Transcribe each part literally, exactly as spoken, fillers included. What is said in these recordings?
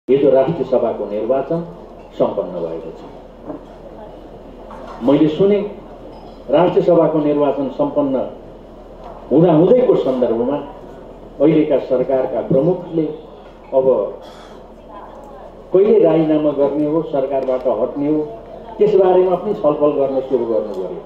हिजो राष्ट्रिय सभाको निर्वाचन सम्पन्न भएको छ। मैले सुने राष्ट्रिय सभाको निर्वाचन सम्पन्न हुँदाहुँदैको सन्दर्भमा अहिलेका सरकारका प्रमुखले अब कहिले राजीनामा गर्ने हो, सरकारबाट हट्ने हो, त्यसबारेमा पनि छलफल गर्न सुरु गर्नु पर्यो।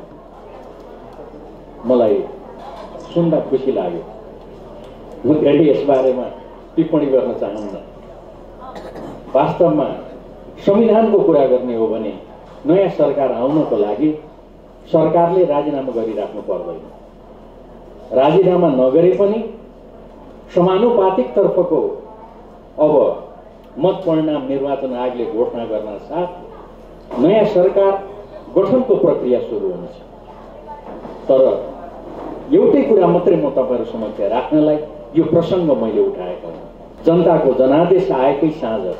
मलाई सुन्दा खुसी लाग्यो। म कहिले यसबारेमा टिप्पणी गर्न चाहन्न। वास्तवमा संविधानको कुरा गर्ने हो भने नयाँ सरकार आउनको लागि सरकारले राजीनामा गरिराख्नु पर्दैन। राजीनामा नगरे पनि समानुपातिक तर्फको अब मत परिणाम निर्वाचन आयोगले घोषणा गर्न साथ नयाँ सरकार गठनको प्रक्रिया सुरु हुन्छ। तर एउटै कुरा मात्रै म तपाईहरु समक्ष राख्नलाई यो प्रसङ्ग मैले उठाएको हुँ। जनताको जनादेश आएकै साँझ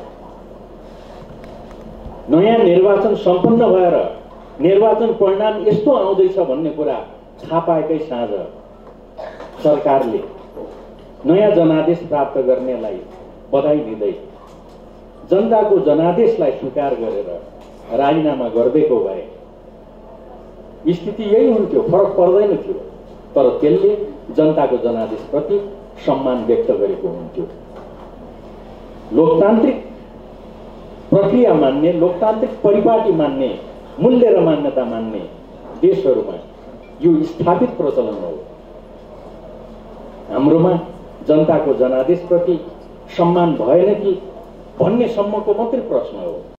नयाँ निर्वाचन सम्पन्न भएर निर्वाचन परिणाम यस्तो आउँदैछ भन्ने कुरा थाहा पाएकै साँझ सरकारले नयाँ जनादेश प्राप्त गर्नेलाई बधाई दिँदै जनताको जनादेशलाई स्वीकार गरेर राजीनामा गरिदिएको भए स्थिति यही हुन्थ्यो, फरक पर्दैन थियो। तर त्यसले जनताको जनादेशप्रति सम्मान व्यक्त गरेको हुन्थ्यो। लोकतान्त्रिक प्रक्रिया मान्ने, लोकतान्त्रिक परिपाटी मान्ने, मूल्य र मान्यता मान्ने देशहरूमा यो स्थापित प्रचलन हो। हाम्रोमा जनताको जनादेशप्रति सम्मान भएन कि भन्ने सम्मको मात्रै प्रश्न हो।